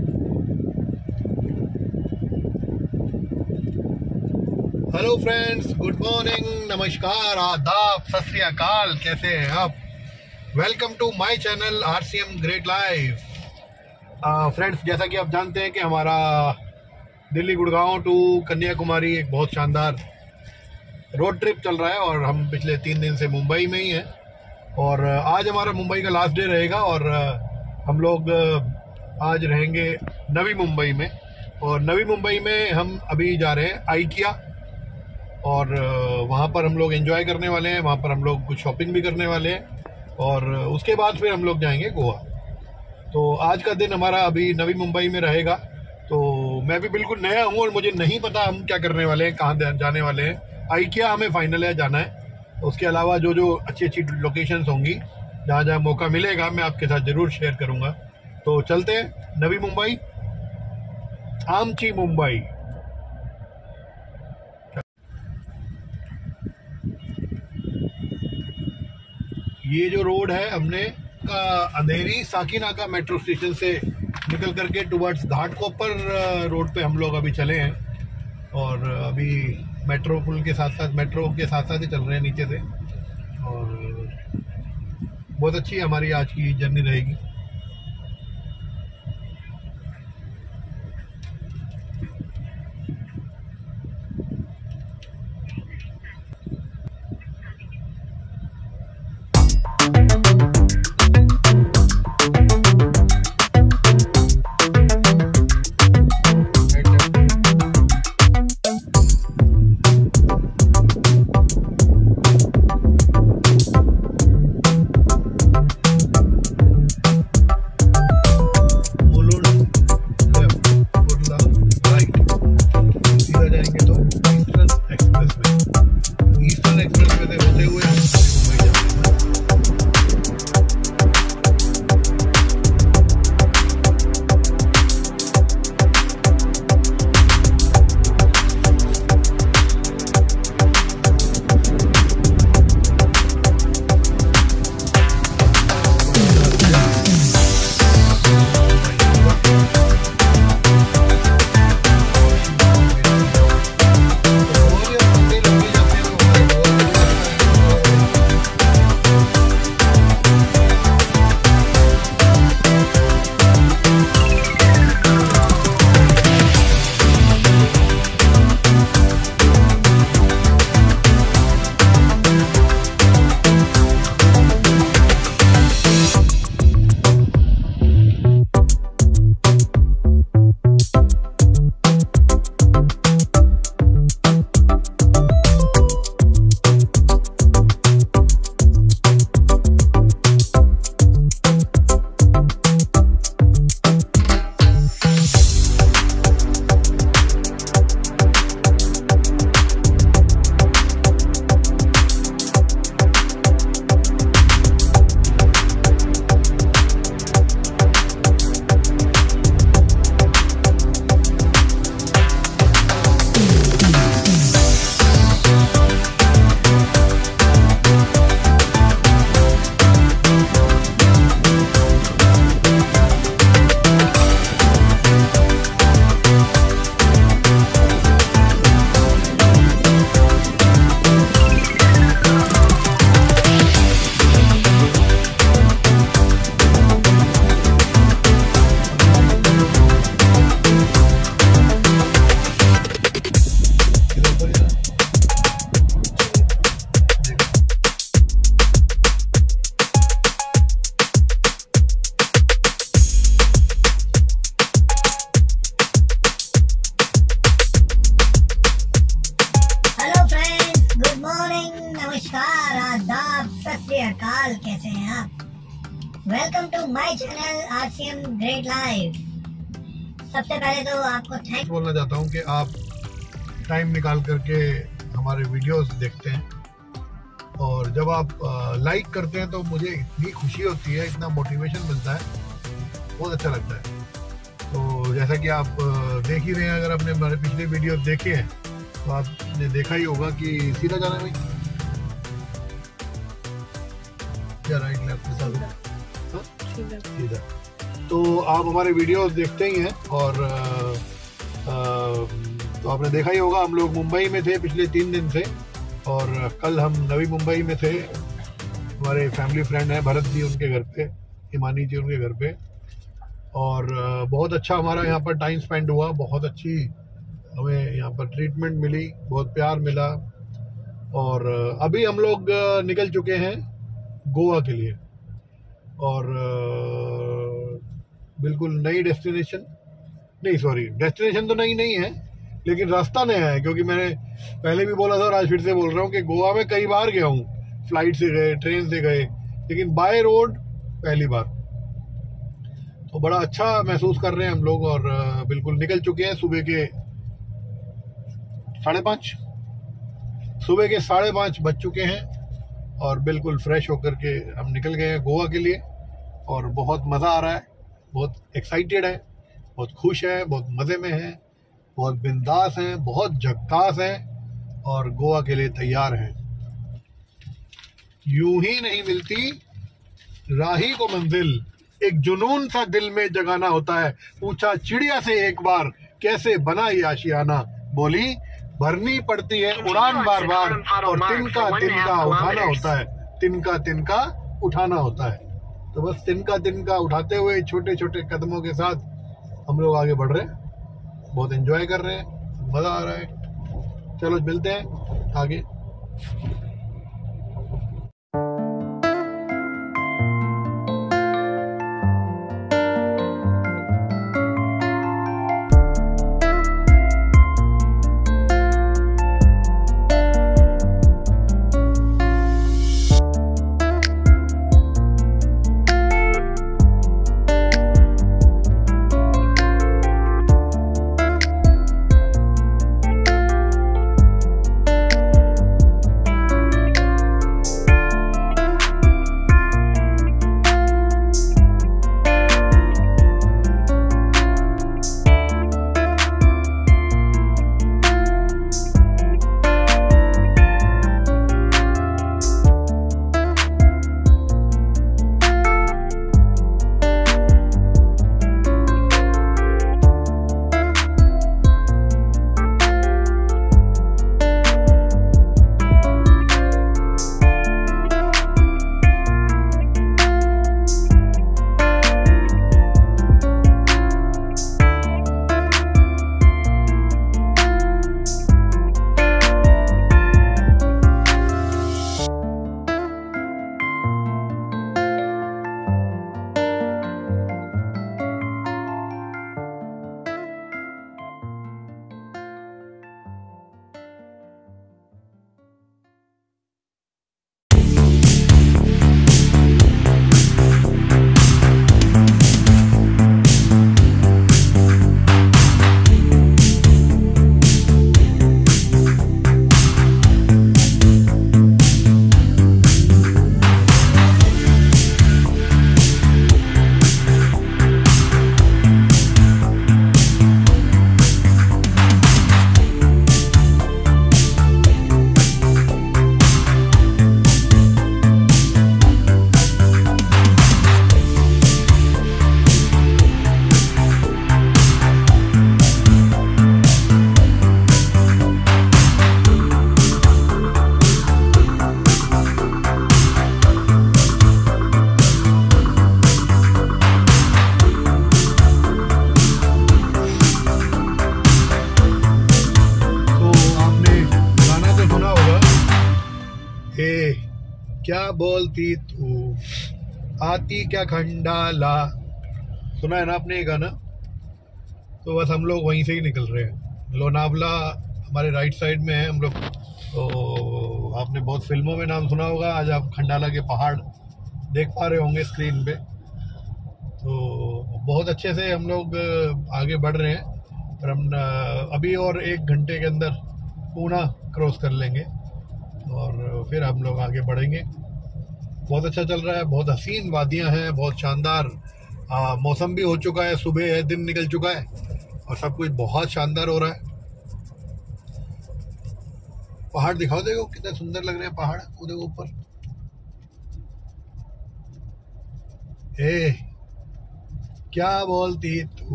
Hello friends, good morning, नमस्कार, आदाब, सत श्री अकाल। कैसे हैं आप? Welcome to my channel RCM great life. Friends, जैसा कि आप जानते हैं कि हमारा दिल्ली गुड़गांव टू कन्याकुमारी एक बहुत शानदार रोड ट्रिप चल रहा है और हम पिछले 3 दिन से मुंबई में ही हैं। और आज हमारा मुंबई का लास्ट डे रहेगा और हम लोग आज रहेंगे नवी मुंबई में। और नवी मुंबई में हम अभी जा रहे हैं IKEA और वहाँ पर हम लोग एंजॉय करने वाले हैं। वहाँ पर हम लोग कुछ शॉपिंग भी करने वाले हैं और उसके बाद फिर हम लोग जाएंगे गोवा। तो आज का दिन हमारा अभी नवी मुंबई में रहेगा। तो मैं भी बिल्कुल नया हूँ और मुझे नहीं पता हम क्या करने वाले हैं, कहाँ जाने वाले हैं। IKEA हमें फाइनल है जाना है। उसके अलावा जो जो अच्छी अच्छी लोकेशंस होंगी, जहाँ जहाँ मौका मिलेगा, मैं आपके साथ ज़रूर शेयर करूँगा। तो चलते हैं नवी मुंबई, आमची मुंबई। ये जो रोड है हमने का अंधेरी साकीनाका मेट्रो स्टेशन से निकल करके टुवर्ड्स घाटकोपर रोड पे हम लोग अभी चले हैं। और अभी मेट्रो के साथ साथ ही चल रहे हैं नीचे से। और बहुत अच्छी हमारी आज की जर्नी रहेगी। कैसे हैं आप? Welcome to my channel RCM great life. सबसे पहले तो आपको थैंक बोलना चाहता हूं कि आप टाइम निकाल करके हमारे वीडियोस देखते हैं और जब आप लाइक करते हैं तो मुझे इतनी खुशी होती है, इतना मोटिवेशन मिलता है, बहुत अच्छा लगता है। तो जैसा कि आप देख ही रहे हैं, अगर आपने हमारे पिछले वीडियो देखे हैं तो आपने देखा ही होगा कि सीधा जाना है भाई, या राइट लेफ्ट सीधा। तो आप हमारे वीडियोस देखते ही हैं और तो आपने देखा ही होगा, हम लोग मुंबई में थे पिछले 3 दिन से और कल हम नवी मुंबई में थे। हमारे फैमिली फ्रेंड हैं भरत जी, उनके घर पे, हिमानी जी उनके घर पे, और बहुत अच्छा हमारा यहाँ पर टाइम स्पेंड हुआ। बहुत अच्छी हमें यहाँ पर ट्रीटमेंट मिली, बहुत प्यार मिला। और अभी हम लोग निकल चुके हैं गोवा के लिए और बिल्कुल नई डेस्टिनेशन, नहीं सॉरी डेस्टिनेशन तो नहीं है लेकिन रास्ता नया है, क्योंकि मैंने पहले भी बोला था और आज फिर से बोल रहा हूँ कि गोवा में कई बार गया हूँ, फ्लाइट से गए, ट्रेन से गए, लेकिन बाय रोड पहली बार। तो बड़ा अच्छा महसूस कर रहे हैं हम लोग और बिल्कुल निकल चुके हैं। सुबह के 5:30 बज चुके हैं और बिल्कुल फ्रेश होकर के हम निकल गए हैं गोवा के लिए। और बहुत मज़ा आ रहा है, बहुत एक्साइटेड है, बहुत खुश है, बहुत मज़े में है, बहुत बिंदास हैं, बहुत झक्कास हैं और गोवा के लिए तैयार हैं। यूं ही नहीं मिलती राही को मंजिल, एक जुनून सा दिल में जगाना होता है। पूछा चिड़िया से एक बार कैसे बना ये आशियाना, बोली भरनी पड़ती है उड़ान बार बार और तिनका तिनका उठाना होता है, तिनका तिनका उठाना होता है। तो बस तिनका उठाते हुए छोटे छोटे कदमों के साथ हम लोग आगे बढ़ रहे हैं, बहुत एंजॉय कर रहे हैं, मज़ा आ रहा है। चलो मिलते हैं आगे। क्या बोलती तू आती क्या खंडाला, सुना है ना आपने ये गाना? तो बस हम लोग वहीं से ही निकल रहे हैं। लोनावला हमारे राइट साइड में है हम लोग, तो आपने बहुत फिल्मों में नाम सुना होगा। आज आप खंडाला के पहाड़ देख पा रहे होंगे स्क्रीन पे। तो बहुत अच्छे से हम लोग आगे बढ़ रहे हैं और हम अभी और 1 घंटे के अंदर पूना क्रॉस कर लेंगे और फिर हम लोग आगे बढ़ेंगे। बहुत अच्छा चल रहा है, बहुत हसीन वादियां हैं, बहुत शानदार मौसम भी हो चुका है, सुबह है, दिन निकल चुका है और सब कुछ बहुत शानदार हो रहा है। पहाड़ दिखाओ, देखो कितने सुंदर लग रहे हैं पहाड़, वो देखो ऊपर। क्या बोलती तू,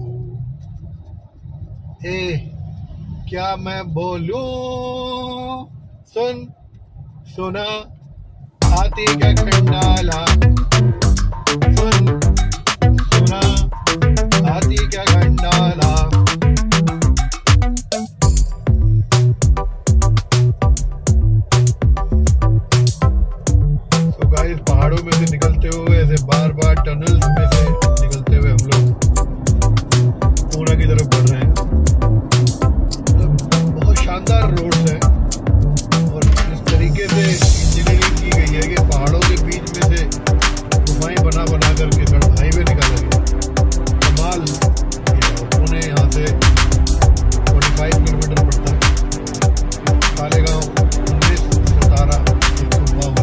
ए क्या मैं बोलूं, सुन सुना आती क्या खंडाला, सुन सुना आती क्या खंडाला। तो गाइस पहाड़ों में से निकलते हुए ऐसे बार बार टनल्स में से निकलते हुए हम लोग पूना की तरफ बढ़ रहे हैं। बहुत शानदार रोड्स हैं और इस तरीके से इंजीनियरिंग की गई है कि पहाड़ों के बीच में से गुफाएं बना बना करके सड़क हाईवे निकाला गया। कमाल। पुणे यहाँ से 45 किलोमीटर पड़ता है। कालेगांव 19, 17, 152।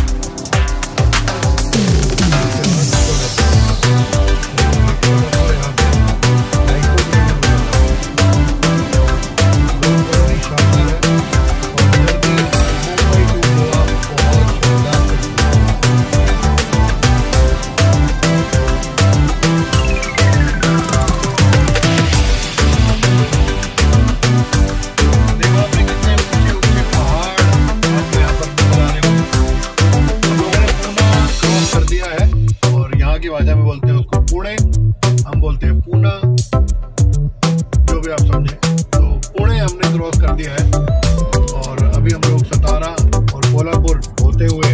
भाषा में बोलते हैं उसको पुणे, हम बोलते हैं पूना, जो भी आप समझे। तो पुणे हमने क्रॉस कर दिया है और अभी हम लोग सतारा और कोल्हापुर होते हुए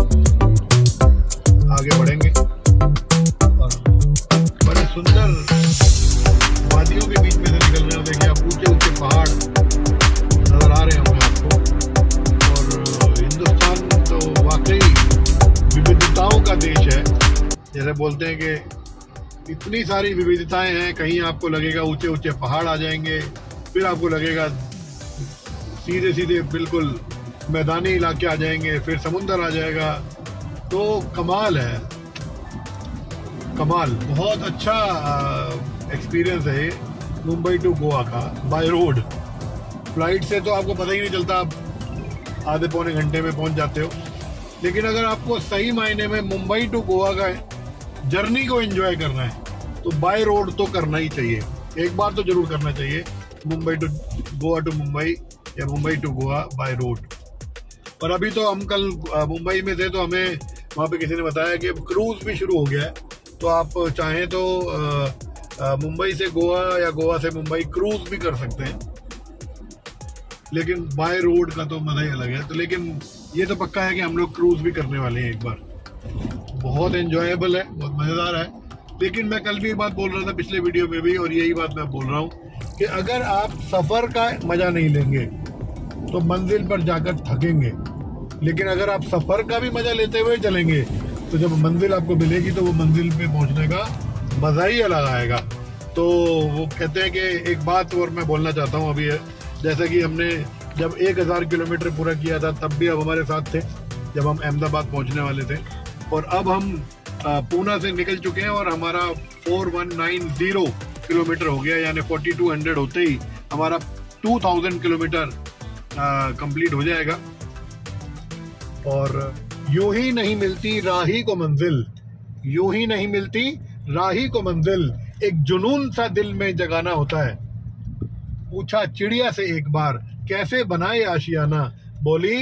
आगे बढ़ेंगे और बड़े सुंदर वादियों के बीच में से निकल रहे हैं। देखिए आप ऊंचे ऊंचे पहाड़ नजर आ रहे होंगे आपको। और हिंदुस्तान तो वाकई विविधताओं का देश है। जैसे बोलते हैं कि इतनी सारी विविधताएं हैं, कहीं आपको लगेगा ऊंचे ऊंचे पहाड़ आ जाएंगे, फिर आपको लगेगा सीधे सीधे बिल्कुल मैदानी इलाके आ जाएंगे, फिर समुंदर आ जाएगा। तो कमाल है, कमाल। बहुत अच्छा एक्सपीरियंस है मुंबई टू गोवा का बाय रोड। फ्लाइट से तो आपको पता ही नहीं चलता, आप आधे पौने घंटे में पहुंच जाते हो। लेकिन अगर आपको सही मायने में मुंबई टू गोवा का जर्नी को एंजॉय करना है तो बाय रोड तो करना ही चाहिए, एक बार तो जरूर करना चाहिए। मुंबई टू गोवा टू मुंबई या Mumbai to Goa by road. और अभी तो हम कल मुंबई में थे तो हमें वहाँ पे किसी ने बताया कि क्रूज भी शुरू हो गया है। तो आप चाहें तो मुंबई से गोवा या गोवा से मुंबई क्रूज भी कर सकते हैं, लेकिन बाय रोड का तो मजा ही अलग है। तो लेकिन ये तो पक्का है कि हम लोग क्रूज भी करने वाले हैं एक बार। बहुत एंजॉयबल है, बहुत मज़ेदार है। लेकिन मैं कल भी एक बात बोल रहा था पिछले वीडियो में भी, और यही बात मैं बोल रहा हूँ कि अगर आप सफ़र का मज़ा नहीं लेंगे तो मंजिल पर जाकर थकेंगे। लेकिन अगर आप सफ़र का भी मज़ा लेते हुए चलेंगे तो जब मंजिल आपको मिलेगी तो वो मंजिल पे पहुँचने का मज़ा ही अलग आएगा। तो वो कहते हैं कि एक बात और मैं बोलना चाहता हूँ अभी, जैसा कि हमने जब 1000 किलोमीटर पूरा किया था तब भी अब हमारे साथ थे जब हम अहमदाबाद पहुंचने वाले थे। और अब हम पूना से निकल चुके हैं और हमारा 4190 किलोमीटर हो गया, यानी 4200 होते ही हमारा 2000 किलोमीटर कंप्लीट हो जाएगा। और यूं ही नहीं मिलती राही को मंजिल, यूं ही नहीं मिलती राही को मंजिल, एक जुनून सा दिल में जगाना होता है। पूछा चिड़िया से एक बार कैसे बनाए आशियाना, बोली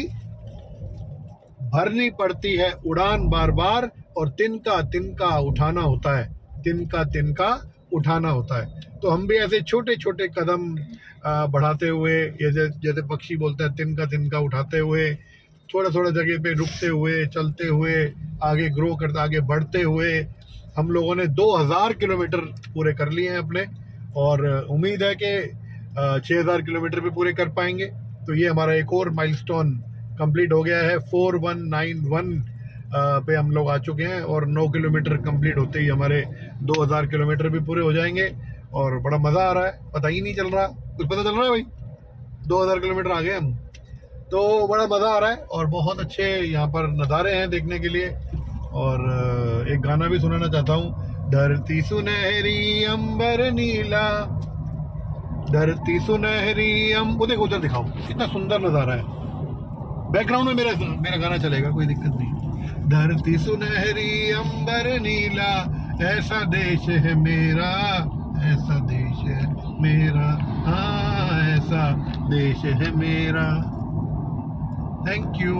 भरनी पड़ती है उड़ान बार बार और तिनका तिनका उठाना होता है, तिनका तिनका उठाना होता है। तो हम भी ऐसे छोटे छोटे कदम बढ़ाते हुए, जैसे पक्षी बोलते हैं तिनका तिनका उठाते हुए, थोड़ा थोड़ा जगह पे रुकते हुए, चलते हुए, आगे ग्रो करते, आगे बढ़ते हुए हम लोगों ने 2000 किलोमीटर पूरे कर लिए हैं अपने। और उम्मीद है कि 6000 किलोमीटर भी पूरे कर पाएंगे। तो ये हमारा एक और माइलस्टोन कंप्लीट हो गया है। 4191 पे हम लोग आ चुके हैं और 9 किलोमीटर कंप्लीट होते ही हमारे 2000 किलोमीटर भी पूरे हो जाएंगे। और बड़ा मज़ा आ रहा है, पता ही नहीं चल रहा, कुछ पता चल रहा है भाई, 2000 किलोमीटर आ गए हम, तो बड़ा मज़ा आ रहा है। और बहुत अच्छे यहाँ पर नज़ारे हैं देखने के लिए। और एक गाना भी सुनाना चाहता हूँ, धरती सुनहरी अंबर नीला, धरती सुनहरी वो देखो उधर दिखाओ कितना सुंदर नज़ारा है। बैकग्राउंड में मेरा गाना चलेगा, कोई दिक्कत नहीं। धरती सुनहरी अंबर नीला, ऐसा देश है मेरा, ऐसा देश है मेरा, हाँ ऐसा देश है मेरा। Thank you.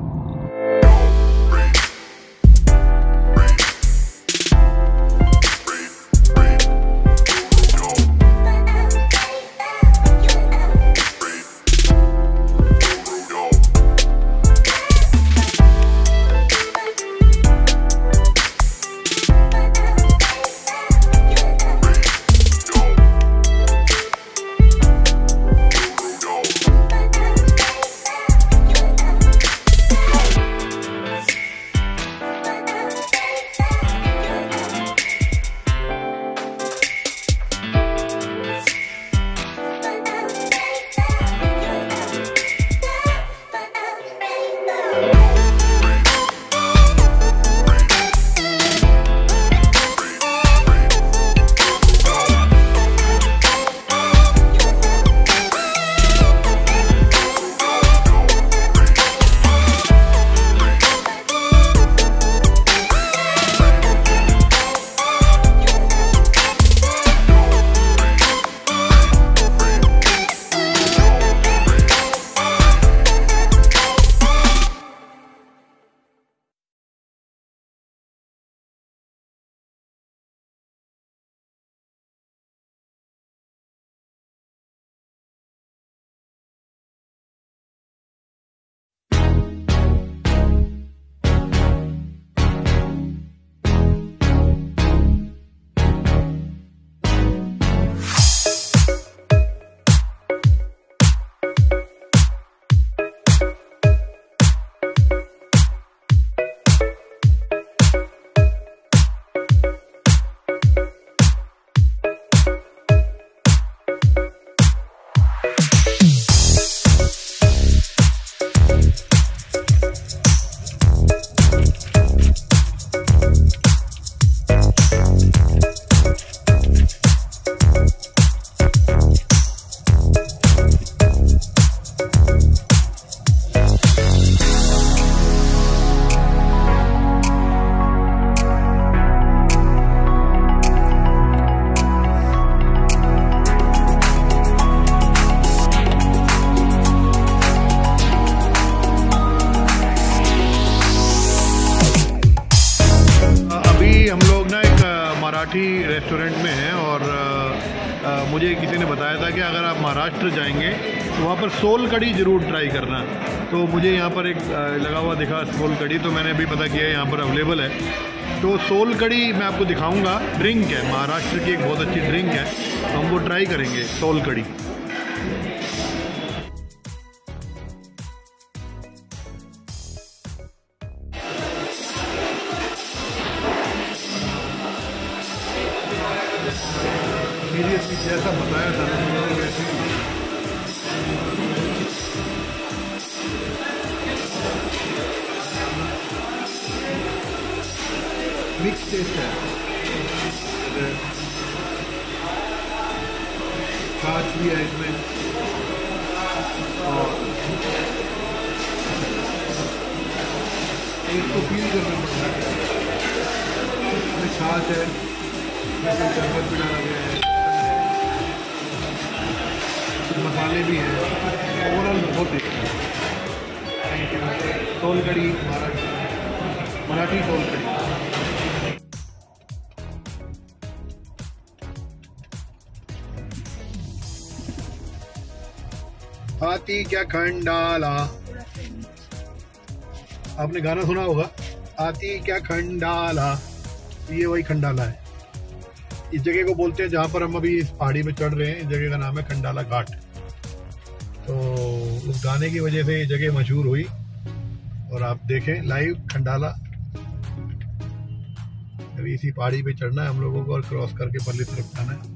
मराठी रेस्टोरेंट में हैं और मुझे किसी ने बताया था कि अगर आप महाराष्ट्र जाएंगे तो वहाँ पर सोल कड़ी ज़रूर ट्राई करना। तो मुझे यहाँ पर एक लगा हुआ दिखा सोल कड़ी, तो मैंने अभी पता किया यहाँ पर अवेलेबल है। तो सोल कड़ी मैं आपको दिखाऊंगा। ड्रिंक है, महाराष्ट्र की एक बहुत अच्छी ड्रिंक है, तो हम वो ट्राई करेंगे सोल कड़ी। सीरियसली जैसा बताया था ना वैसे मिक्स टेस्ट है, छाछ भी है इसमें और इसको फील करना पड़ता है। इसमें छाछ है, इसमें शरबत भी डाला गया है, मसाले भी हैं, ओवरऑल बहुत ही थैंक यू। सोल कड़ी मराठी सोल कड़ी। हाथी क्या खंडाला, आपने गाना सुना होगा, हाथी क्या खंडाला, ये वही खंडाला है। इस जगह को बोलते हैं जहाँ पर हम अभी इस पहाड़ी पे चढ़ रहे हैं, इस जगह का नाम है खंडाला घाट। तो उस गाने की वजह से ये जगह मशहूर हुई। और आप देखें लाइव खंडाला, अभी इसी पहाड़ी पे चढ़ना है हम लोगों को और क्रॉस करके परली तरफ जाना है।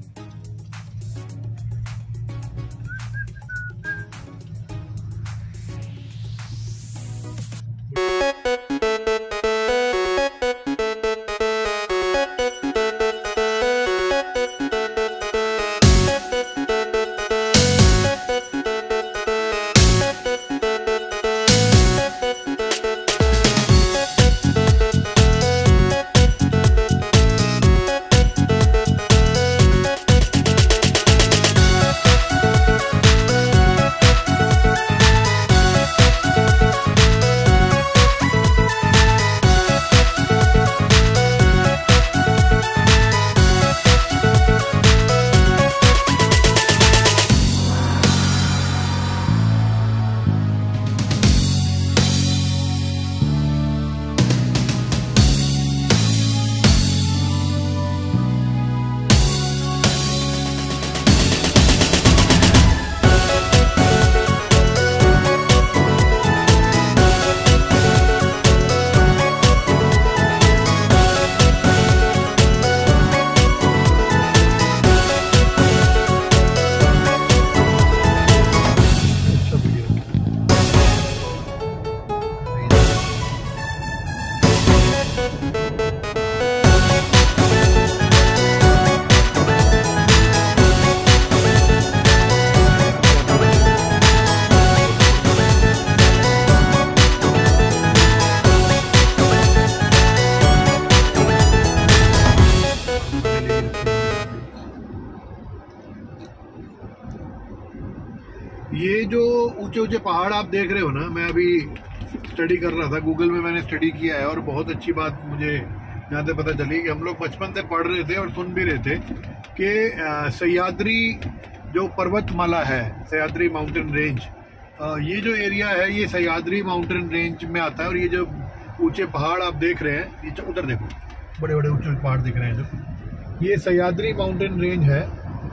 ये जो ऊंचे ऊंचे पहाड़ आप देख रहे हो ना, मैं अभी स्टडी कर रहा था, गूगल में मैंने स्टडी किया है और बहुत अच्छी बात मुझे यहाँ से पता चली कि हम लोग बचपन से पढ़ रहे थे और सुन भी रहे थे कि सह्याद्री जो पर्वतमाला है, सह्याद्री माउंटेन रेंज, ये जो एरिया है ये सह्याद्री माउंटेन रेंज में आता है। और ये जो ऊंचे पहाड़ आप देख रहे हैं, ये उधर देखो, बड़े बड़े ऊंचे पहाड़ दिख रहे हैं जो, ये सह्याद्री माउंटेन रेंज है।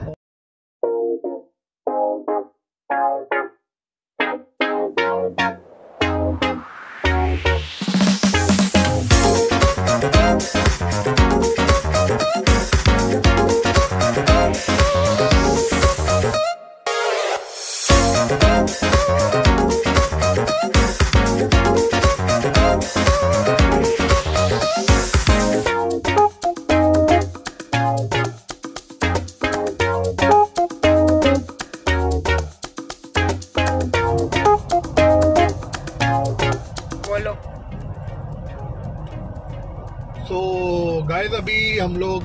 तो गाइस अभी हम लोग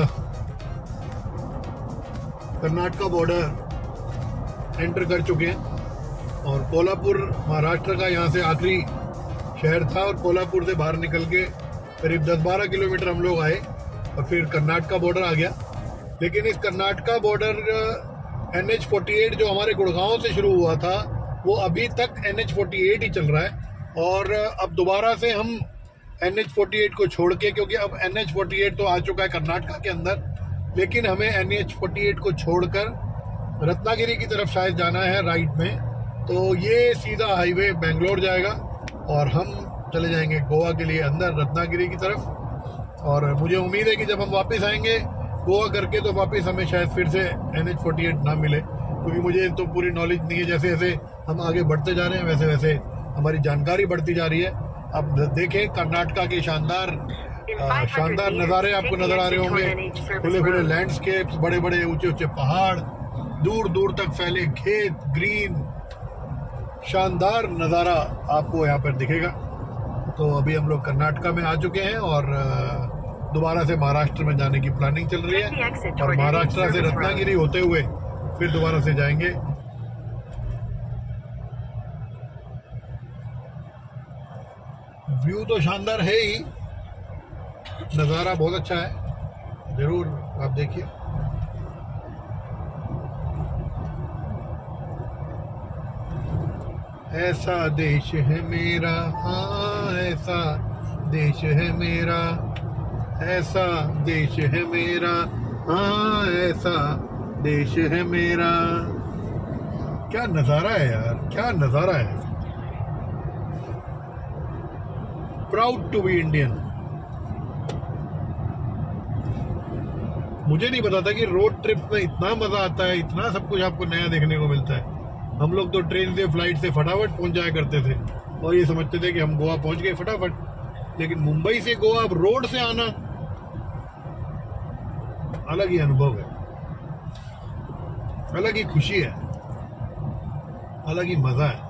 कर्नाटका बॉर्डर एंटर कर चुके हैं और कोल्हापुर महाराष्ट्र का यहाँ से आखिरी शहर था और कोल्हापुर से बाहर निकल के करीब 10-12 किलोमीटर हम लोग आए और फिर कर्नाटका बॉर्डर आ गया। लेकिन इस कर्नाटका बॉर्डर NH-48 जो हमारे गुड़गांव से शुरू हुआ था वो अभी तक NH-48 ही चल रहा है। और अब दोबारा से हम NH-48 को छोड़ के, क्योंकि अब NH-48 तो आ चुका है कर्नाटका के अंदर, लेकिन हमें NH-48 को छोड़कर रत्नागिरी की तरफ शायद जाना है राइट में। तो ये सीधा हाईवे बेंगलोर जाएगा और हम चले जाएंगे गोवा के लिए अंदर रत्नागिरी की तरफ। और मुझे उम्मीद है कि जब हम वापस आएंगे गोवा करके तो वापस हमें शायद फिर से NH-48 ना मिले, क्योंकि मुझे तो पूरी नॉलेज नहीं है। जैसे जैसे हम आगे बढ़ते जा रहे हैं वैसे वैसे हमारी जानकारी बढ़ती जा रही है। अब देखें कर्नाटका के शानदार नज़ारे आपको नजर आ रहे होंगे, खुले खुले लैंडस्केप्स, बड़े बड़े ऊंचे ऊंचे पहाड़, दूर दूर तक फैले खेत, ग्रीन शानदार नज़ारा आपको यहाँ पर दिखेगा। तो अभी हम लोग कर्नाटका में आ चुके हैं और दोबारा से महाराष्ट्र में जाने की प्लानिंग चल रही है और महाराष्ट्र से रत्नागिरी होते हुए फिर दोबारा से जाएंगे। व्यू तो शानदार है ही, नज़ारा बहुत अच्छा है, जरूर आप देखिए। ऐसा देश है मेरा, हाँ ऐसा देश है मेरा, ऐसा देश है मेरा, हाँ ऐसा देश है मेरा। क्या नज़ारा है यार, क्या नज़ारा है। Proud to be Indian. मुझे नहीं पता था कि रोड ट्रिप में इतना मजा आता है, इतना सब कुछ आपको नया देखने को मिलता है। हम लोग तो ट्रेन से, फ्लाइट से फटाफट पहुंच जाया करते थे और ये समझते थे कि हम गोवा पहुंच गए फटाफट, लेकिन मुंबई से गोवा अब रोड से आना अलग ही अनुभव है, अलग ही खुशी है, अलग ही मजा है।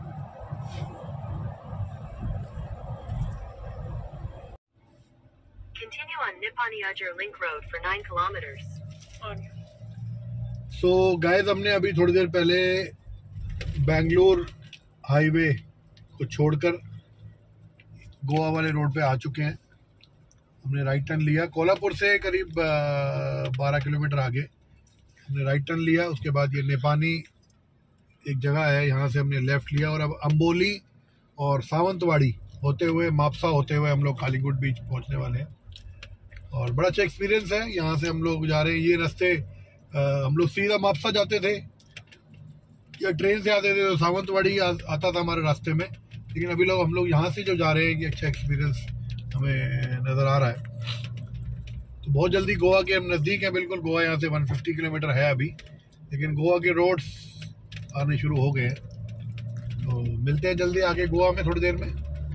Continue on Nippon-Yajar Link Road for 9 kilometers. So guys हमने अभी थोड़ी देर पहले बेंगलोर हाईवे को छोड़कर गोवा वाले रोड पे आ चुके हैं। हमने राइट टर्न लिया, कोल्हापुर से करीब 12 किलोमीटर आगे हमने राइट टर्न लिया। उसके बाद ये नेपानी एक जगह है, यहाँ से हमने लेफ़्ट लिया और अब अंबोली और सावंतवाड़ी होते हुए, मापसा होते हुए हम लोग कालीगुड बीच पहुँचने वाले हैं। और बड़ा अच्छा एक्सपीरियंस है, यहाँ से हम लोग जा रहे हैं। ये रास्ते हम लोग सीधा मापसा जाते थे या ट्रेन से आते थे तो सावंतवाड़ी आता था हमारे रास्ते में, लेकिन अभी लोग हम लोग यहाँ से जो जा रहे हैं, ये अच्छा एक्सपीरियंस हमें नज़र आ रहा है। तो बहुत जल्दी गोवा के हम नज़दीक हैं बिल्कुल। गोवा यहाँ से 150 किलोमीटर है अभी, लेकिन गोवा के रोड्स आने शुरू हो गए हैं। तो मिलते हैं जल्दी आगे गोवा में थोड़ी देर में।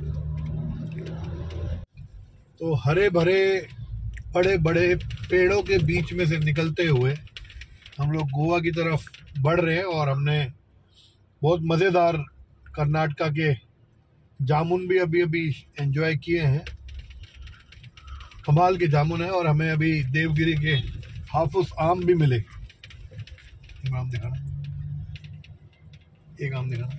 तो हरे भरे बड़े बड़े पेड़ों के बीच में से निकलते हुए हम लोग गोवा की तरफ बढ़ रहे हैं और हमने बहुत मज़ेदार कर्नाटका के जामुन भी अभी अभी एंजॉय किए हैं। कमाल के जामुन है और हमें अभी देवगिरी के हाफुस आम भी मिले। आम दिखाना, एक आम दिखाना।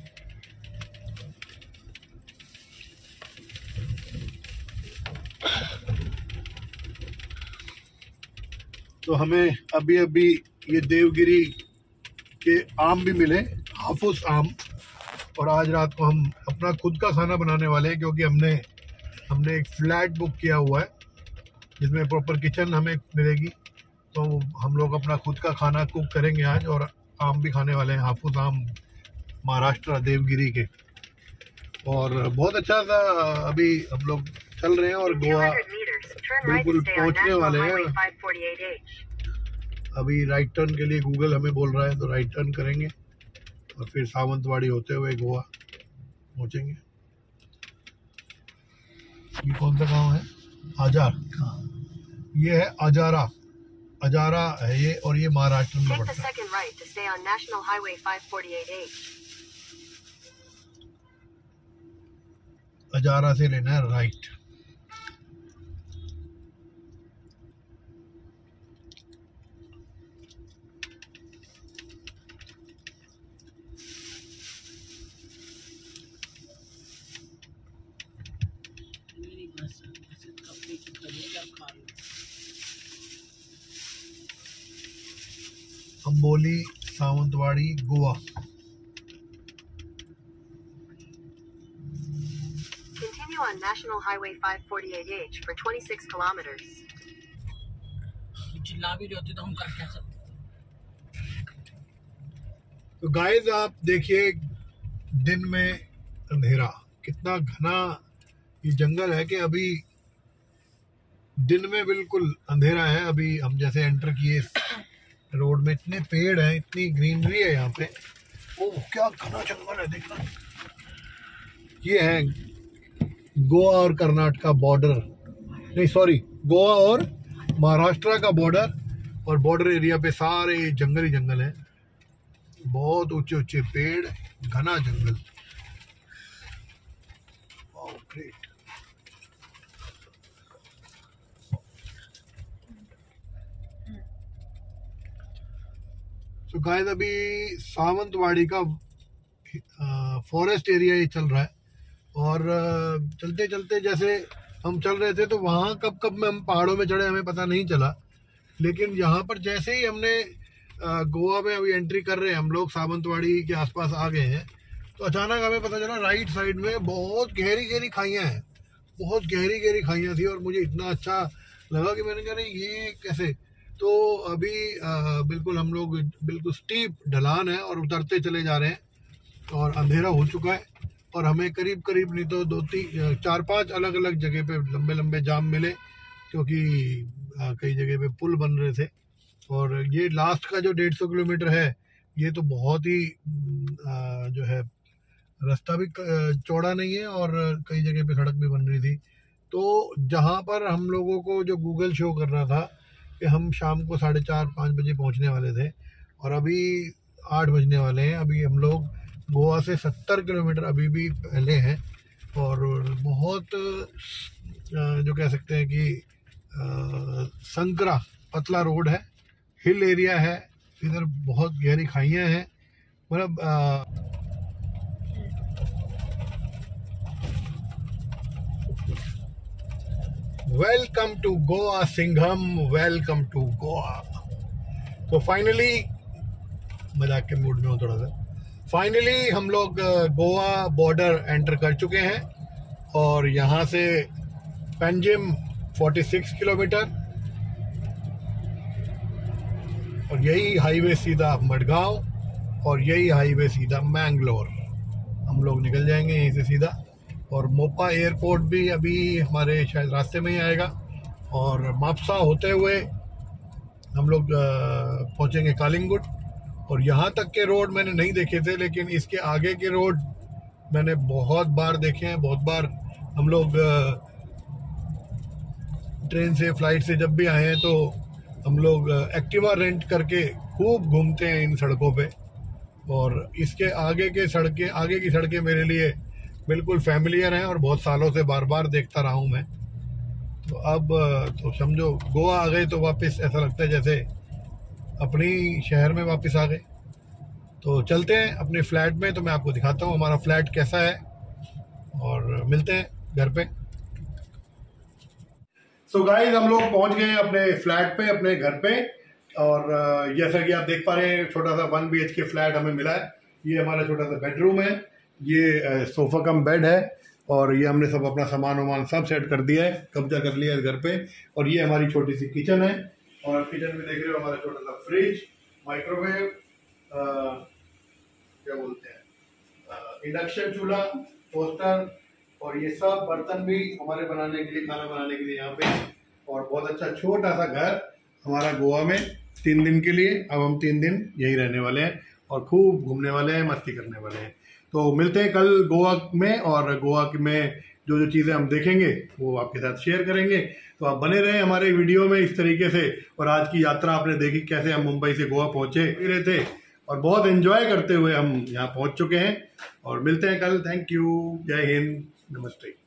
तो हमें अभी अभी ये देवगिरी के आम भी मिले, हाफूस आम। और आज रात को हम अपना खुद का खाना बनाने वाले हैं, क्योंकि हमने एक फ्लैट बुक किया हुआ है जिसमें प्रॉपर किचन हमें मिलेगी। तो हम लोग अपना खुद का खाना कुक करेंगे आज, और आम भी खाने वाले हैं, हाफूस आम महाराष्ट्र देवगिरी के। और बहुत अच्छा सा अभी हम लोग चल रहे हैं और गोवा 200 meters, turn right बिल्कुल to stay on पहुंचने National वाले Highway हैं। 548H. अभी राइट टर्न के लिए गूगल हमें बोल रहा है, तो राइट टर्न करेंगे और फिर सावंतवाड़ी होते हुए गोवा पहुंचेंगे। ये कौन सा गांव है? आजार। ये है अजारा, अजारा है ये, और ये महाराष्ट्र में Take the पड़ता है। second right to stay on National Highway 548H. Azara से लेना है right. Amboli, Sawantwadi, Goa. Continue on National Highway 548H for 26 kilometers. चिल्ला भी रहे होते तो हम कर क्या सकते। तो गाइस आप देखिए, दिन में अंधेरा, कितना घना ये जंगल है कि अभी दिन में बिल्कुल अंधेरा है। अभी हम जैसे एंटर किए रोड में, इतने पेड़ हैं, इतनी ग्रीनरी है यहाँ पे। ओह क्या घना जंगल है, देखना। ये है गोवा और कर्नाटका बॉर्डर, नहीं सॉरी, गोवा और महाराष्ट्र का बॉर्डर। और बॉर्डर एरिया पे सारे जंगल ही जंगल हैं, बहुत ऊंचे ऊंचे पेड़, घना जंगल। वाह ग्रेट। तो गाइस अभी सावंतवाड़ी का फॉरेस्ट एरिया ये चल रहा है। और चलते चलते जैसे हम चल रहे थे तो वहाँ कब में हम पहाड़ों में चढ़े हमें पता नहीं चला। लेकिन यहाँ पर जैसे ही हमने गोवा में अभी एंट्री कर रहे हैं, हम लोग सावंतवाड़ी के आसपास आ गए हैं, तो अचानक हमें पता चला राइट साइड में बहुत गहरी गहरी खाइयाँ हैं, बहुत गहरी गहरी खाइयाँ थी। और मुझे इतना अच्छा लगा कि मैंने कहा नहीं ये कैसे। तो अभी बिल्कुल हम लोग बिल्कुल स्टीप ढलान है और उतरते चले जा रहे हैं, और अंधेरा हो चुका है। और हमें करीब करीब नहीं तो 4-5 अलग अलग जगह पे लंबे लंबे जाम मिले, क्योंकि कई जगह पे पुल बन रहे थे। और ये लास्ट का जो 150 किलोमीटर है, ये तो बहुत ही जो है रास्ता भी चौड़ा नहीं है, और कई जगह पे सड़क भी बन रही थी। तो जहाँ पर हम लोगों को जो गूगल शो कर रहा था कि हम शाम को 4:30-5 बजे पहुँचने वाले थे, और अभी 8 बजने वाले हैं। अभी हम लोग गोवा से 70 किलोमीटर अभी भी पहले हैं, और बहुत जो कह सकते हैं कि संकरा पतला रोड है, हिल एरिया है, इधर बहुत गहरी खाइयाँ हैं। मतलब welcome to Goa Singham, welcome to Goa. तो फाइनली, मजाक के मूड में हूँ थोड़ा सा, फाइनली हम लोग गोवा बॉर्डर एंटर कर चुके हैं। और यहाँ से पंजिम 46 किलोमीटर, और यही हाईवे सीधा मडगांव, और यही हाईवे सीधा मैंगलोर। हम लोग निकल जाएंगे यहीं से सीधा। और मोपा एयरपोर्ट भी अभी हमारे शायद रास्ते में ही आएगा। और मापसा होते हुए हम लोग पहुँचेंगे कालिंगुट। और यहाँ तक के रोड मैंने नहीं देखे थे, लेकिन इसके आगे के रोड मैंने बहुत बार देखे हैं। बहुत बार हम लोग ट्रेन से, फ्लाइट से जब भी आए हैं, तो हम लोग एक्टिवा रेंट करके खूब घूमते हैं इन सड़कों पे। और इसके आगे की सड़कें मेरे लिए बिल्कुल फैमिलियर हैं, और बहुत सालों से बार बार देखता रहा हूँ मैं। तो अब तो समझो गोवा आ गए तो वापस ऐसा लगता है जैसे अपनी शहर में वापस आ गए। तो चलते हैं अपने फ्लैट में, तो मैं आपको दिखाता हूँ हमारा फ्लैट कैसा है और मिलते हैं घर पे। सो गाइस, हम लोग पहुंच गए अपने फ्लैट पे, अपने घर पे। और जैसा कि आप देख पा रहे हैं, छोटा सा 1 BHK फ्लैट हमें मिला है। ये हमारा छोटा सा बेडरूम है, ये सोफा कम बेड है, और ये हमने सब अपना सामान वामान सब सेट कर दिया है, कब्जा कर लिया है घर पे। और ये हमारी छोटी सी किचन है, और किचन में देख रहे हो हमारा छोटा सा फ्रिज, माइक्रोवेव, क्या बोलते हैं, इंडक्शन चूल्हा, टोस्टर, और ये सब बर्तन भी हमारे बनाने के लिए, खाना बनाने के लिए यहाँ पे। और बहुत अच्छा छोटा सा घर हमारा गोवा में 3 दिन के लिए। अब हम 3 दिन यहीं रहने वाले हैं और खूब घूमने वाले हैं, मस्ती करने वाले हैं। तो मिलते हैं कल गोवा में, और गोवा में जो जो चीज़ें हम देखेंगे वो आपके साथ शेयर करेंगे। तो आप बने रहें हमारे वीडियो में इस तरीके से। और आज की यात्रा आपने देखी, कैसे हम मुंबई से गोवा पहुंचे रहे थे, और बहुत एंजॉय करते हुए हम यहाँ पहुंच चुके हैं। और मिलते हैं कल। थैंक यू, जय हिंद, नमस्ते।